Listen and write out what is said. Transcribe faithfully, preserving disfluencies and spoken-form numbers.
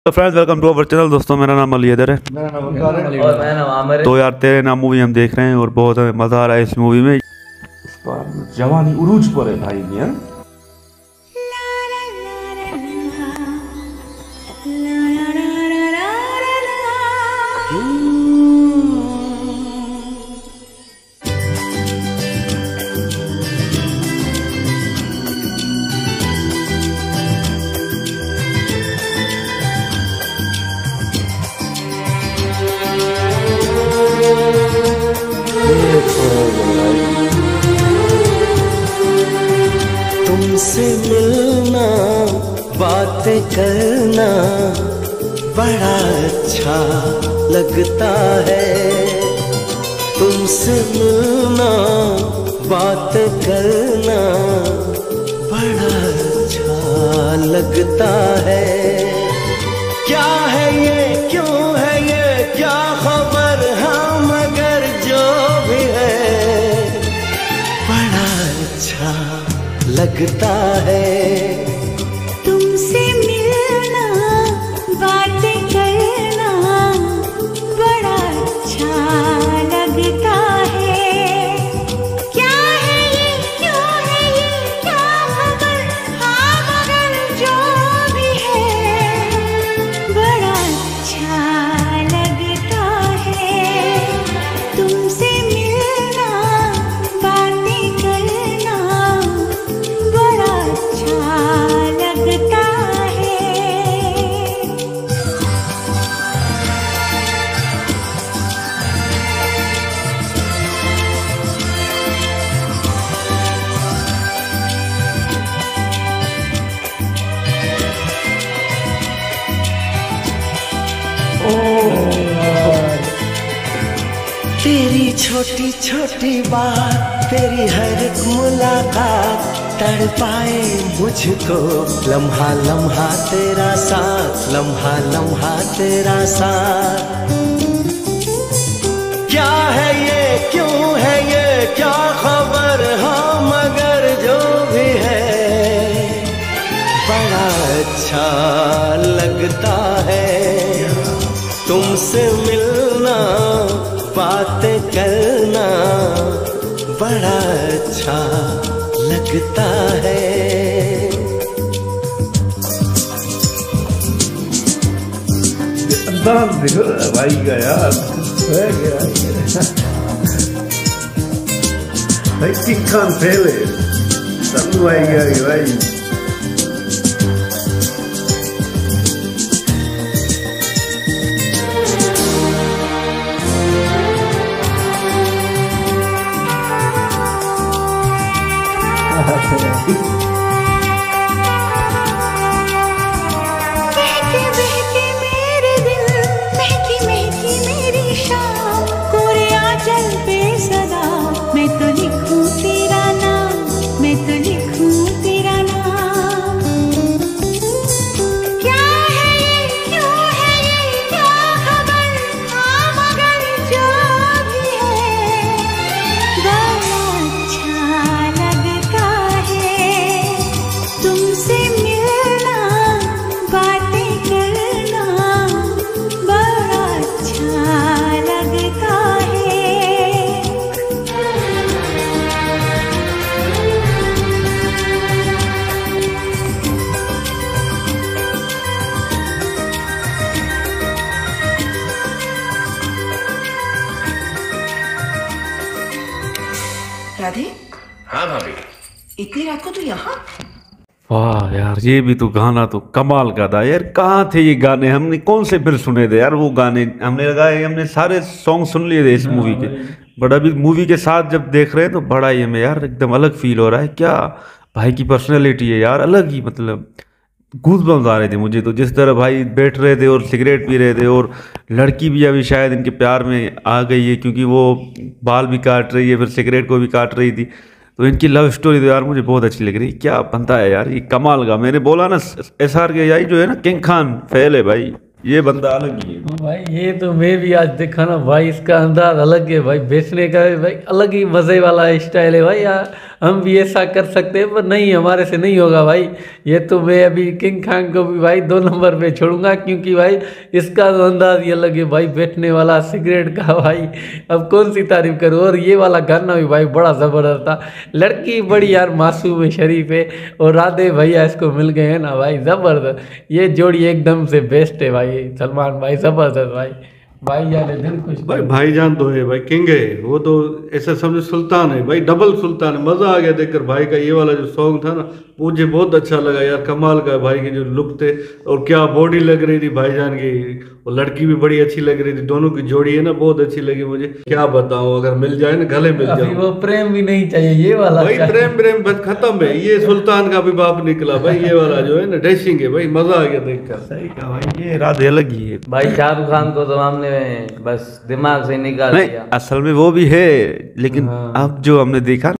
तो friends welcome to our channel. दोस्तों मेरा नाम अली हैदर है। मेरा नाम और मेरा नाम आमिर है। तो यार तेरे नाम मूवी हम देख रहे हैं और बहुत हमें मज़ा आ रहा है इस मूवी में। इस बार जवानी उरूज पर है भाई मियां। तुमसे मिलना बातें करना बड़ा अच्छा लगता है। तुमसे मिलना बातें करना बड़ा अच्छा लगता है। क्या है ये, क्यों है ये, क्या खबर, हम मगर जो भी है बड़ा अच्छा लगता है। तुमसे मिलना बातें करना बड़ा अच्छा लगता है। क्या है ये, क्यों है ये, क्या खबर, हाँ मगर जो भी है बड़ा अच्छा लगता है। तुमसे मिलना बातें करना बड़ा अच्छा लगता है। तेरी छोटी छोटी बात, तेरी हर एक मुलाकात तड़पाए मुझको। लम्हा लम्हा तेरा साथ, लम्हा लम्हा तेरा साथ। क्या है ये, क्यों है ये, क्या खबर, हाँ मगर जो भी है बड़ा अच्छा लगता है। तुमसे मिलना बातें करना बड़ा अच्छा लगता है। अंदाज देखो भाई का यार, भाई चिक्कान फैले सब भाई गया भाई। बहके बहके मेरे दिल, महकी महकी मेरी शाम, कोरे आंचल पे सदा मैं तो लिखूं तेरा नाम, मैं तो लिखूं तेरा नाम। क्या है ये, क्यों है ये, क्या खबर, हाँ मगर जो भी है बड़ा अच्छा लगता है। तुमसे मिलना बातें करना बड़ा अच्छा लगता है। राधे, हाँ भाभी। इतनी रात को तू यहाँ? वाह यार ये भी तो गाना तो कमाल का था यार। कहाँ थे ये गाने, हमने कौन से फिर सुने थे यार वो गाने। हमने लगाए, हमने सारे सॉन्ग सुन लिए थे इस मूवी के। बट अभी मूवी के साथ जब देख रहे हैं तो बड़ा ही हमें यार एकदम अलग फील हो रहा है। क्या भाई की पर्सनैलिटी है यार, अलग ही, मतलब गूज़बम्स आ रहे थे मुझे तो। जिस तरह भाई बैठ रहे थे और सिगरेट पी रहे थे, और लड़की भी अभी शायद इनके प्यार में आ गई है क्योंकि वो बाल भी काट रही है, फिर सिगरेट को भी काट रही थी। तो इनकी लव स्टोरी तो यार मुझे बहुत अच्छी लग रही है। क्या बनता है यार ये, कमाल का। मैंने बोला ना एस आर के आई जो है ना, किंग खान फेल है भाई, ये बंदा अलग ही है भाई। ये तो मैं भी आज देखा ना भाई, इसका अंदाज अलग है भाई, बेचने का भी भाई अलग ही मजे वाला स्टाइल है भाई। यार हम भी ऐसा कर सकते हैं, पर नहीं, हमारे से नहीं होगा भाई। ये तो मैं अभी किंग खान को भी भाई दो नंबर पे छोड़ूंगा, क्योंकि भाई इसका तो अंदाज ही अलग है भाई, बैठने वाला सिगरेट का भाई, अब कौन सी तारीफ करूँ। और ये वाला गाना भी भाई बड़ा ज़बरदस्त था। लड़की बड़ी यार मासूम है, शरीफ है, और राधे भैया इसको मिल गए हैं ना भाई, ज़बरदस्त। ये जोड़ी एकदम से बेस्ट है भाई, सलमान भाई ज़बरदस्त भाई। भाई यार दिल खुश भाई भाईजान तो है भाई, किंग है वो तो, ऐसा समझो सुल्तान है भाई, डबल सुल्तान है। मजा आ गया देखकर भाई का। ये वाला जो सॉन्ग था ना मुझे बहुत अच्छा लगा यार, कमाल का भाई के जो लुक थे, और क्या बॉडी लग रही थी भाईजान की, और लड़की भी बड़ी अच्छी लग रही थी। दोनों की जोड़ी है ना बहुत अच्छी लगी मुझे, क्या बताऊं। अगर मिल जाए ना गले मिल जाए। वो प्रेम भी नहीं चाहिए ये वाला भाई, प्रेम प्रेम बस खत्म है। ये सुल्तान का भी बाप निकला भाई, ये वाला जो है ना डैशिंग है भाई, मजा आ गया देखकर। सही कहा भाई, ये राधे अलग ही है भाई। शाहरुख खान को तो हमने बस दिमाग से निकाल नहीं, दिया। असल में वो भी है, लेकिन अब जो हमने देखा